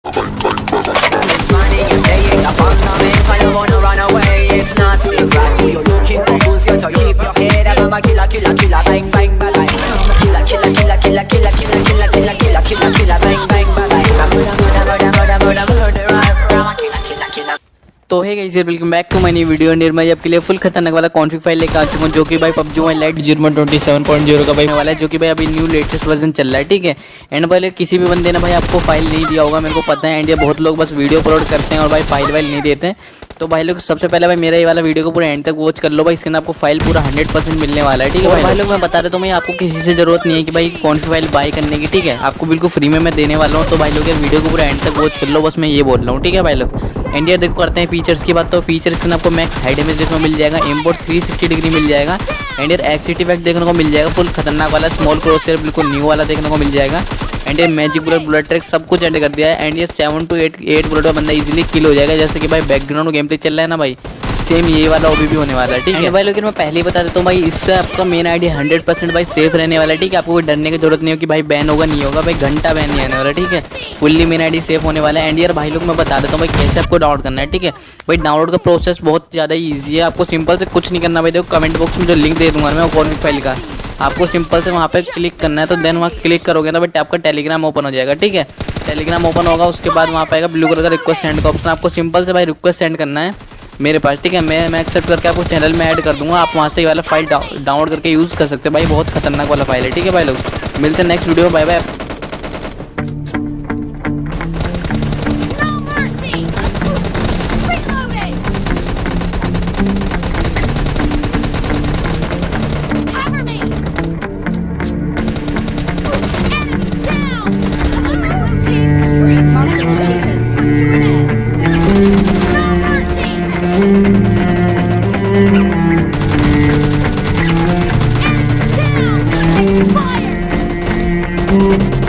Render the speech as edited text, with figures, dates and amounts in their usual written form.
It's money you're paying a fundament and you wanna run away. It's not secret. Who you looking for? Who's here to keep your head up? I'm a killer, killer, killer, bang, bang, bang, bang. Killer, killer, killer, killer, killer, killer, killer, killer, killer, killer, killer, bang, bang, bang, bang. Murder, murder, murder, murder, murder, murder, I'm a killer, killer, killer. तो है guys, welcome back to my new video. Nirmay आपके लिए full खतरनाक वाला config file लेकर आ चुका हूँ, जो कि भाई पबजी मोबाइल लाइट 0.27.0 का भाई वाला है, जो कि भाई अभी न्यू लेटेस्ट वर्जन चल रहा है। ठीक है, एंड पहले किसी भी बंदे ने भाई आपको फाइल नहीं दिया होगा, मेरे को पता है। एंड ये बहुत लोग बस वीडियो अपलोड करते हैं और भाई फाइल वाइल नहीं देते हैं। तो भाई लोग सबसे पहले भाई मेरा ये वाला वीडियो को पूरा एंड तक वॉच कर लो भाई, इसके अंदर आपको फाइल पूरा 100% मिलने वाला है। ठीक है भाई लोग, मैं बता देता हूँ, आपको किसी से जरूरत नहीं है कि भाई कॉन्फिग फाइल बाय करने की। ठीक है, आपको बिल्कुल फ्री में मैं देने वाला हूँ। तो भाई लोग ये वीडियो को पूरा एंड तक वॉच कर लो, बस मैं ये बोल रहा हूँ। ठीक है भाई लोग, एंड ये देखो करते हैं फीचर्स की बात। तो फीचर्स के अंदर आपको मैक्स हाई डैमेज देखने को मिल जाएगा, इम्पोर्ट 360 डिग्री मिल जाएगा, एंड ये एक्सिट इफेक्ट देखने को मिल जाएगा फुल खतरनाक वाला, स्मॉल क्रॉसहेयर बिल्कुल न्यू वाला देखने को मिल जाएगा, एंड ये मैजिक बुलेट, बुलेट ट्रैक सब कुछ ऐड कर दिया है। एंड ये 7 to 8 बुलेट का बंदा इजीली किल हो जाएगा, जैसे कि भाई बैकग्राउंड गेम प्ले चल रहा है ना भाई, सेम ये वाला ओबी भी होने वाला है। ठीक है भाई, लेकिन मैं पहले ही बता देता हूँ भाई, इससे आपका मेन आईडी 100% भाई सेफ रहने वाला है। ठीक है, आपको कोई डरने की जरूरत नहीं हो कि भाई बैन होगा, नहीं होगा भाई, घंटा बैन नहीं आने वाला। ठीक है, फुल्ली मेन आईडी सेफ होने वाला है। एंड यार भाई लोग मैं बता देता हूँ भाई कैसे आपको डाउनलोड करना है। ठीक है भाई, डाउनलोड का प्रोसेस बहुत ज़्यादा ईजी है, आपको सिंपल से कुछ नहीं करना भाई। देखो कमेंट बॉक्स में जो लिंक दे दूंगा मैं कॉन्फिग फाइल का, आपको सिंपल से वहाँ पे क्लिक करना है। तो देन वहाँ क्लिक करोगे ना बट आपका टेलीग्राम ओपन हो जाएगा। ठीक है, टेलीग्राम ओपन होगा, उसके बाद वहाँ पे आएगा ब्लू कलर का रिक्वेस्ट सेंड का ऑप्शन, आपको सिंपल से भाई रिक्वेस्ट सेंड करना है मेरे पास। ठीक है, मैं एक्सेप्ट करके आपको चैनल में ऐड कर दूंगा, आप वहाँ से ये वाला फाइल डाउनलोड करके यूज़ कर सकते हैं भाई, बहुत खतरनाक वाला फाइल है। ठीक है भाई लोग, मिलते हैं next video, bye bye. Fire!